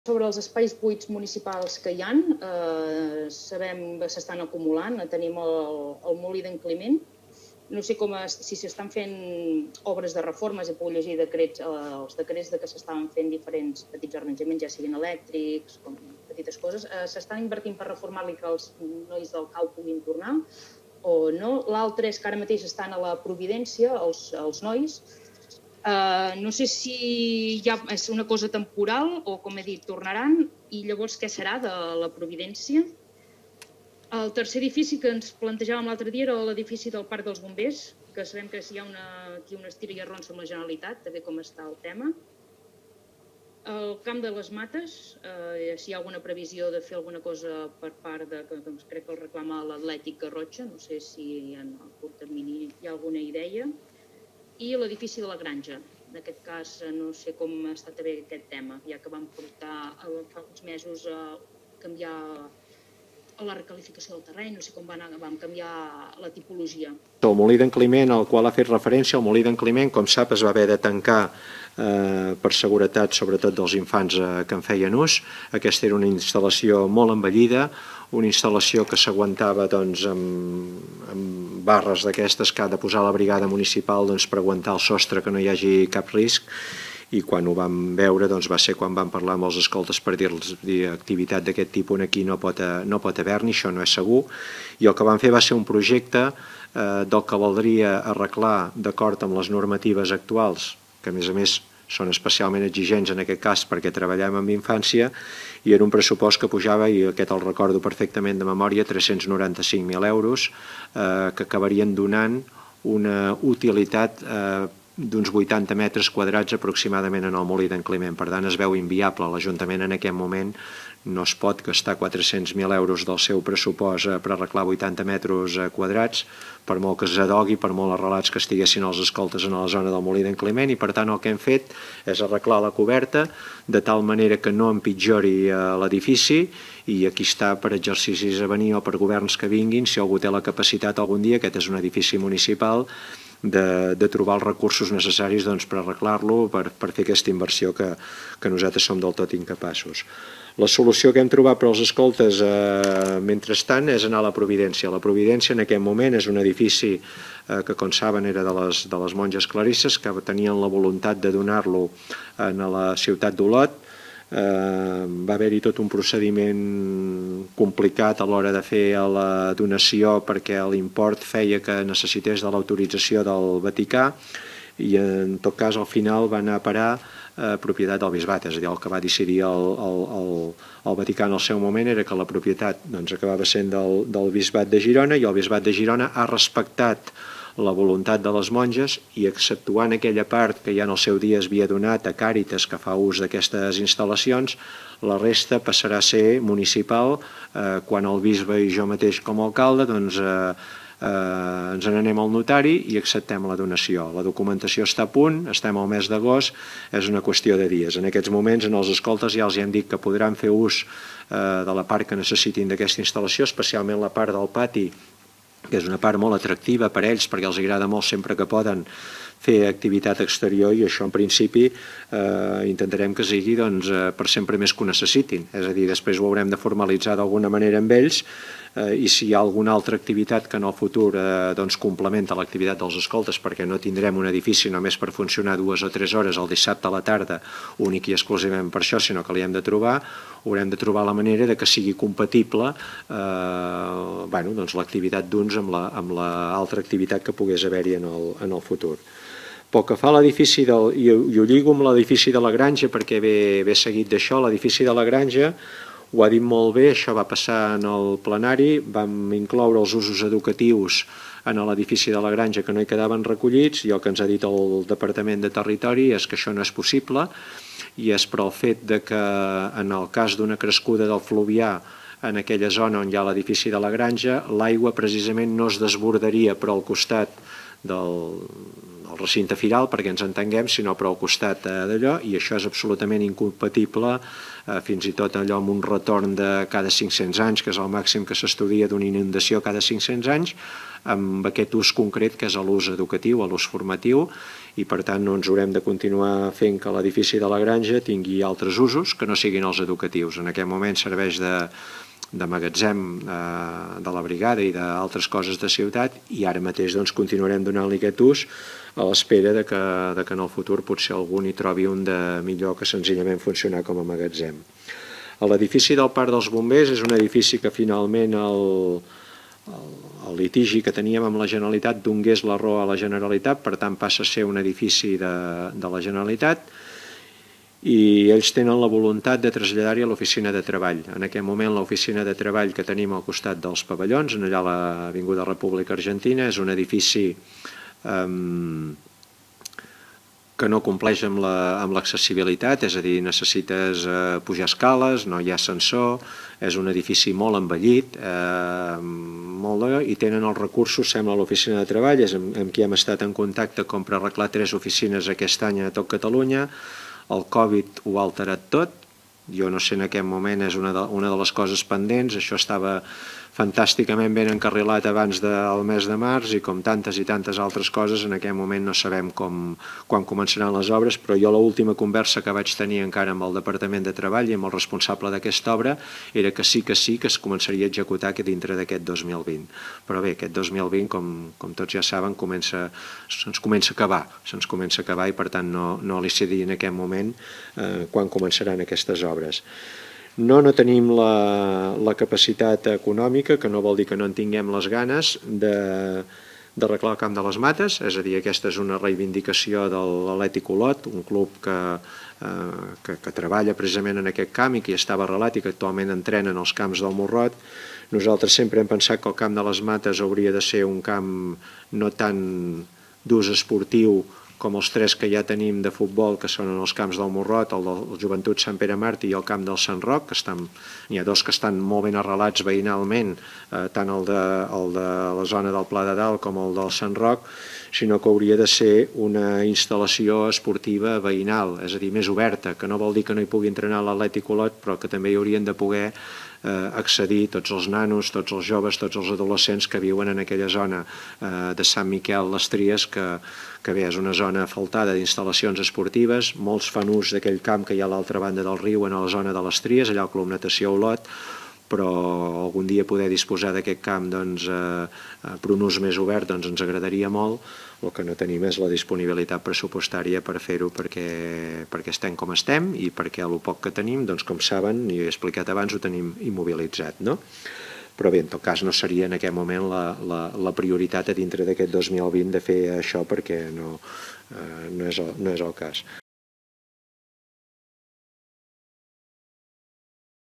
Sobre els espais buits municipals que hi ha, sabem que s'estan acumulant, tenim el molí d'en Climent. No sé si s'estan fent obres de reformes, he pogut llegir els decrets que s'estaven fent diferents petits arranjaments, ja siguin elèctrics, com petites coses. S'estan invertint per reformar-li que els nois del CAU puguin tornar o no. L'altre és que ara mateix estan a la Providència, els nois. No sé si ja és una cosa temporal o, com he dit, tornaran i llavors què serà de la Providència. El tercer edifici que ens plantejàvem l'altre dia era l'edifici del Parc dels Bombers, que sabem que hi ha aquí una estira i arronsa amb la Generalitat, també com està el tema. El Camp de les Mates, si hi ha alguna previsió de fer alguna cosa per part de, crec que el reclama l'Atlètic Garrotxa, no sé si en el curt termini hi ha alguna idea. I l'edifici de la Granja. En aquest cas, no sé com està també aquest tema, ja que vam portar fa uns mesos a canviar la recalificació del terreny, no sé com vam canviar la tipologia. El molí d'en Climent, al qual ha fet referència, el molí d'en Climent, com sap, es va haver de tancar per seguretat, sobretot dels infants que en feien ús. Aquesta era una instal·lació molt envellida, una instal·lació que s'aguantava amb barres d'aquestes que ha de posar la brigada municipal per aguantar el sostre, que no hi hagi cap risc, i quan ho vam veure va ser quan vam parlar amb els escoltes per dir-los activitat d'aquest tipus aquí no pot haver-n'hi, això no és segur, i el que vam fer va ser un projecte del que valdria arreglar d'acord amb les normatives actuals, que a més són especialment exigents en aquest cas perquè treballem amb infància, i era un pressupost que pujava, i aquest el recordo perfectament de memòria, 395.000 euros, que acabarien donant una utilitat d'uns 80 metres quadrats aproximadament en el molí d'en Climent. Per tant, es veu inviable. L'Ajuntament en aquest moment no es pot gastar 400.000 euros del seu pressupost per arreglar 80 metres quadrats, per molt que s'adogui, per molt arrelats que estiguessin els escoltes en la zona del molí d'en Climent, i per tant el que hem fet és arreglar la coberta de tal manera que no empitjori l'edifici, i aquí està per exercicis a venir o per governs que vinguin, si algú té la capacitat algun dia, aquest és un edifici municipal, de trobar els recursos necessaris per arreglar-lo, per fer aquesta inversió que nosaltres som del tot incapaços. La solució que hem trobat per als escoltes mentrestant és anar a la Providència. La Providència en aquest moment és un edifici que, com saben, era de les monges clarisses, que tenien la voluntat de donar-lo a la ciutat d'Olot. Va haver-hi tot un procediment complicat a l'hora de fer la donació perquè l'import feia que necessités de l'autorització del Vaticà, i en tot cas al final va anar a parar propietat del bisbat, és a dir, el que va decidir el Vaticà en el seu moment era que la propietat acabava sent del bisbat de Girona, i el bisbat de Girona ha respectat la voluntat de les monges, i exceptuant aquella part que ja en el seu dia es havia donat a Càritas, que fa ús d'aquestes instal·lacions, la resta passarà a ser municipal quan el bisbe i jo mateix com a alcalde ens n'anem al notari i acceptem la donació. La documentació està a punt, estem al mes d'agost, és una qüestió de dies. En aquests moments, en els escoltes ja els hem dit que podran fer ús de la part que necessitin d'aquesta instal·lació, especialment la part del pati, que és una part molt atractiva per a ells, perquè els agrada molt sempre que poden fer activitat exterior, i això en principi intentarem que sigui per sempre més que ho necessitin. És a dir, després ho haurem de formalitzar d'alguna manera amb ells, i si hi ha alguna altra activitat que en el futur complementa l'activitat dels escoltes, perquè no tindrem un edifici només per funcionar 2 o 3 hores el dissabte a la tarda, únic i exclusivament per això, sinó que li hem de trobar, haurem de trobar la manera de que sigui compatible l'activitat d'uns amb l'altra activitat que pogués haver-hi en el futur. Pel que fa a l'edifici, i ho lligo amb l'edifici de la Granja perquè ve seguit d'això, l'edifici de la Granja ho ha dit molt bé, això va passar en el plenari, vam incloure els usos educatius en l'edifici de la Granja que no hi quedaven recollits, i el que ens ha dit el Departament de Territori és que això no és possible, i és per el fet que en el cas d'una crescuda del fluvià en aquella zona on hi ha l'edifici de la Granja, l'aigua precisament no es desbordaria per al costat del recinte firal, perquè ens entenguem, sinó però al costat d'allò, i això és absolutament incompatible, fins i tot allò amb un retorn de cada 500 anys, que és el màxim que s'estudia d'una inundació cada 500 anys, amb aquest ús concret que és l'ús educatiu, l'ús formatiu, i per tant no ens haurem de continuar fent que l'edifici de la granja tingui altres usos que no siguin els educatius. En aquest moment serveix de magatzem de la brigada i d'altres coses de ciutat, i ara mateix doncs, continuarem donant-li aquest ús a l'espera de que en el futur potser algú n'hi trobi un de millor que senzillament funcionar com a magatzem. L'edifici del Parc dels Bombers és un edifici que finalment el litigi que teníem amb la Generalitat donés la raó a la Generalitat, per tant passa a ser un edifici de la Generalitat, i ells tenen la voluntat de traslladar-hi a l'oficina de treball. En aquest moment l'oficina de treball que tenim al costat dels pavellons, allà a l'Avinguda República Argentina, és un edifici que no compleix amb l'accessibilitat, és a dir, necessites pujar escales, no hi ha ascensor, és un edifici molt envellit, i tenen els recursos, sembla, a l'oficina de treball, és amb qui hem estat en contacte com per arreglar 3 oficines aquest any a tot Catalunya. El Covid ho ha alterat tot, jo no sé, en aquest moment és una de les coses pendents, això estava fantàsticament ben encarrilat abans del mes de març, i com tantes i tantes altres coses, en aquest moment no sabem quan començaran les obres, però jo l'última conversa que vaig tenir encara amb el Departament de Treball i amb el responsable d'aquesta obra era que sí que es començaria a executar dintre d'aquest 2020. Però bé, aquest 2020, com tots ja saben, se'ns comença a acabar i per tant no li sé dir en aquest moment quan començaran aquestes obres. No tenim la capacitat econòmica, que no vol dir que no en tinguem les ganes, d'arreglar el Camp de les Mates, és a dir, aquesta és una reivindicació de l'Atlètic Olot, un club que treballa precisament en aquest camp i que hi estava arrelat i que actualment entrena en els camps del Morrot. Nosaltres sempre hem pensat que el Camp de les Mates hauria de ser un camp no tan d'ús esportiu com els 3 que ja tenim de futbol, que són en els camps del Morrot, el del Joventut Sant Pere Màrtir i el camp del Sant Roc, que n'hi ha 2 que estan molt ben arrelats veïnalment, tant el de la zona del Pla de Dalt com el del Sant Roc, sinó que hauria de ser una instal·lació esportiva veïnal, és a dir, més oberta, que no vol dir que no hi pugui entrenar l'Atlètic Olot, però que també hi haurien de poder accedir tots els nanos, tots els joves, tots els adolescents que viuen en aquella zona de Sant Miquel les Tries, que bé, és una zona faltada d'instal·lacions esportives. Molts fan ús d'aquell camp que hi ha a l'altra banda del riu, en la zona de les Tries, allà al Club Natació Olot, però algun dia poder disposar d'aquest camp per un ús més obert ens agradaria molt. El que no tenim és la disponibilitat pressupostària per fer-ho, perquè estem com estem i perquè el poc que tenim, com saben, i he explicat abans, ho tenim immobilitzat, no? Però bé, en tot cas no seria en aquest moment la prioritat a dintre d'aquest 2020 de fer això, perquè no és el cas.